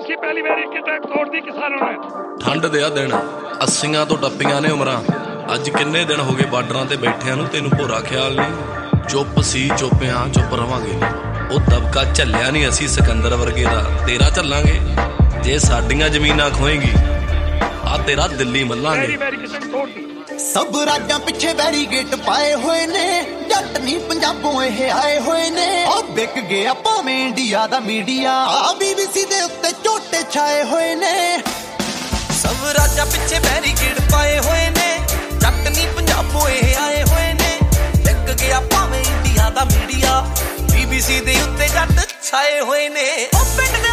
ਸੀ ਪਹਿਲੀ ਵਾਰੀ ਕਿਤੇ ਤੋੜਦੀ ਕਿਸਾਨਾਂ ਨੇ। ਠੰਡ ਦੇ ਆ ਦਿਨ 80 ਤੋਂ ਟੱਪੀਆਂ ਨੇ ਉਮਰਾਂ, ਅੱਜ ਕਿੰਨੇ ਦਿਨ ਹੋ ਗਏ ਬਾਰਡਰਾਂ ਤੇ ਬੈਠਿਆਂ ਨੂੰ, ਤੈਨੂੰ ਭੋਰਾ ਖਿਆਲ ਨਹੀਂ। ਚੁੱਪ ਸੀ ਚੁੱਪਿਆਂ ਚੁੱਪ ਰਵਾਂਗੇ, ਉਹ ਦਬਕਾ ਝੱਲਿਆ ਨਹੀਂ ਅਸੀਂ ਸਿਕੰਦਰ ਵਰਗੇ ਦਾ, ਤੇਰਾ ਝੱਲਾਂਗੇ। ਜੇ ਸਾਡੀਆਂ ਜ਼ਮੀਨਾਂ ਖੋਏਗੀ ਆ ਤੇਰਾ ਦਿੱਲੀ ਮੱਲਾਂਗੇ। ਸਭ ਰਾਜਾਂ ਪਿੱਛੇ ਬੈਰੀਗੇਟ ਪਾਏ ਹੋਏ ਨੇ, ਜੱਟ ਨਹੀਂ ਪੰਜਾਬੋਂ ਇਹ ਆਏ ਹੋਏ ਨੇ। ਆ ਵਿਕ ਗਿਆ ਭਾਵੇਂ ਇੰਡੀਆ ਦਾ ਮੀਡੀਆ, ਆ BBC ਦੇ ਉੱਤੇ ਝੋਟੇ ਛਾਏ ਹੋਏ ਨੇ। ਸਭ ਰਾਜਾਂ ਪਿੱਛੇ ਬੈਰੀਗੇਟ ਪਾਏ ਹੋਏ ਨੇ, ਜੱਟ ਨਹੀਂ ਪੰਜਾਬੋਂ ਇਹ ਆਏ ਹੋਏ ਨੇ। ਵਿਕ ਗਿਆ ਭਾਵੇਂ ਇੰਡੀਆ ਦਾ ਮੀਡੀਆ, BBC ਦੇ ਉੱਤੇ ਜੱਟ ਛਾਏ ਹੋਏ ਨੇ। ਉਹ ਪਿੰਡ